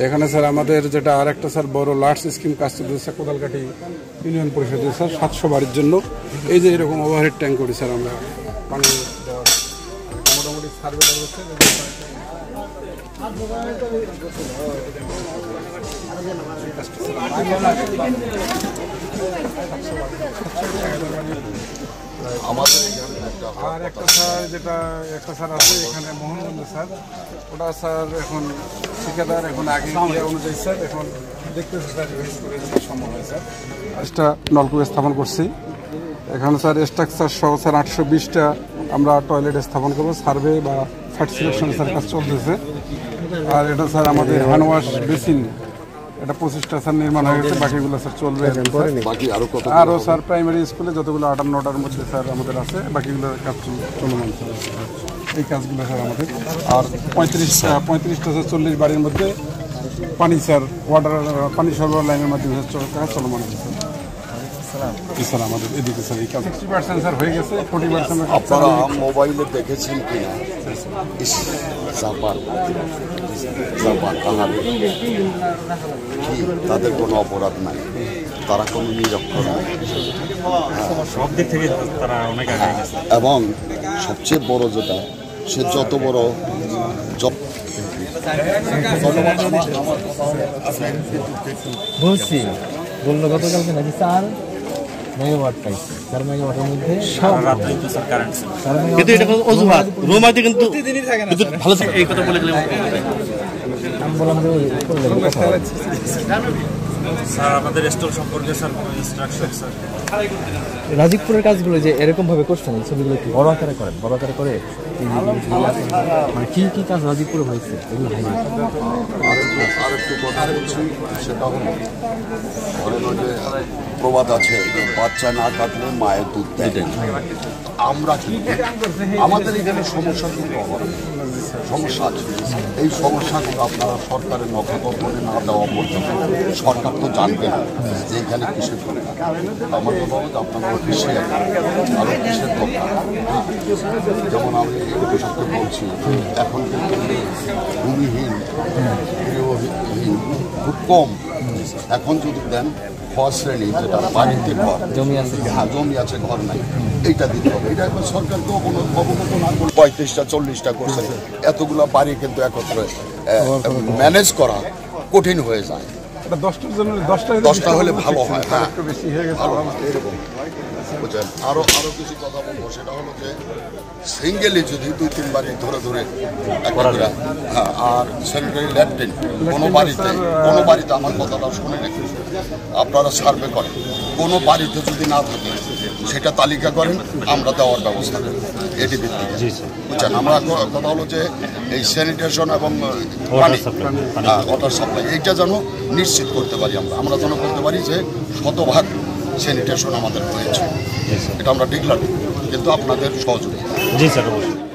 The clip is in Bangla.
এখানে স্যার আমাদের যেটা আর একটা স্যার বড় লার্জ স্কিম কাজ চলছে কোদালকাঠি ইউনিয়ন পরিষদের স্যার 700 বাড়ির জন্য এই যে এরকম ওভারহেড ট্যাঙ্ক করি স্যার আমরা পানি দেওয়ার মোটামুটি সার্ভেটা হচ্ছে আর একটা স্যার যেটা একটা স্যার আছে এখানে মোহনগঞ্জ স্যার ওটা স্যার এখন ঠিকাদার এখন আগে অনুযায়ী স্যার এখন দেখতেছি স্যার সম্ভব হয় স্যার একটা নলকূপ স্থাপন করছি এখানে স্যার স্ট্রাকচার সহ স্যার 820টা আমরা টয়লেট স্থাপন করবো সার্ভে বা সাইট সিলেকশন স্যার কাজ চলতেছে আর এটা স্যার আমাদের হ্যান্ড ওয়াশ বেসিন এটা 25টা স্যার নির্মাণ হয়ে গেছে বাকিগুলো স্যার চলবে আরও স্যার প্রাইমারি স্কুলে যতগুলো 58টার মধ্যে স্যার আমাদের আছে বাকিগুলো কাজ চলমান স্যার এই কাজগুলো স্যার আমাদের আর 35টা স্যার 40 বাড়ির মধ্যে পানি স্যার ওয়াটার পানি সরবরাহ লাইনের মাধ্যমে কাজ চলমান আছে স্যার আমাদের এদিকে স্যার এই কাজ 60% স্যার হয়ে গেছে 40% আপনারা মোবাইলে দেখেছেন কিনা জাপান তাদের কোনো অপরাধ নাই তারা কোনো নিরক্ষর নাই সব দিক থেকে তারা অনেক আগে গেছে এবং সবচেয়ে বড় যেটা সে যত বড় বলছি বললো গতকালকে নাকি 4 মেগাওয়াট পাইছে 4 মেগাওয়াটের মধ্যে সব রাত কিন্তু স্যার কারেন্ট ছিল কিন্তু এটা কোনো অজুহাত রুমাইতে কিন্তু প্রতিদিনই থাকে না স্যার ভালো এই কথা বলে গেলে আমি বললাম যে স্যার আমাদের স্টল সম্পর্কে স্যার কোনো ইনস্ট্রাকশন স্যার রাজীবপুরের কাজগুলো যে এরকম ভাবে করছেন ছবিগুলো কি বড় আকারে করেন বড় আকারে করে মানে কি কি কাজ রাজীবপুরে হয়েছে এগুলো হয় আরেকটু কথা বলছি সেটা হলো যে প্রবাদ আছে বাচ্চা না কাটলে মায়ের দুধ দেয় আমরা আমাদের এখানে সমস্যা কিন্তু সমস্যা আছে এই সমস্যাগুলো আপনারা সরকারের নখদর্পণে না দেওয়া পর্যন্ত সরকার তো জানবে না যে এখানে কিসের দরকার আমার কথা হলো আপনারা কৃষি আরও কিসের দরকার যেমন আমি কৃষককে বলছি এখন কিন্তু ভূমিহীন গৃহহীন খুব কম এখন যদি দেন ঘর শ্রেণী যেটা বাড়িতে ঘর জমি আছে ঘর নাই এইটা দিতে হবে এটা এখন সরকারকেও কোনো অবগত না করে 35টা 40টা করছে এতগুলো বাড়ি কিন্তু একত্রে ম্যানেজ করা কঠিন হয়ে যায় 10টা হলে ভালো হয় এরকম বুঝলেন আরও কিছু কথা বলবো সেটা হলো যে সিঙ্গেলি যদি 2-3 বাড়ি ধরে হ্যাঁ আর স্যানিটারি ল্যাট্রিন কোনো বাড়িতে আমার কথাটা শুনে রেখে আপনারা সার্ভে করেন কোনো বাড়িতে যদি না থাকে সেটা তালিকা করেন আমরা দেওয়ার ব্যবস্থা করি এটি ভিত্তিতে বুঝছেন আমরা কথা হলো যে এই স্যানিটেশন এবং ওয়াটার সাপ্লাই এইটা যেন নিশ্চিত করতে পারি আমরা যেন করতে পারি যে শতভাগ স্যানিটেশন আমাদের হয়েছে এটা আমরা ডিক্লার কিন্তু আপনাদের সহযোগিতা জি স্যার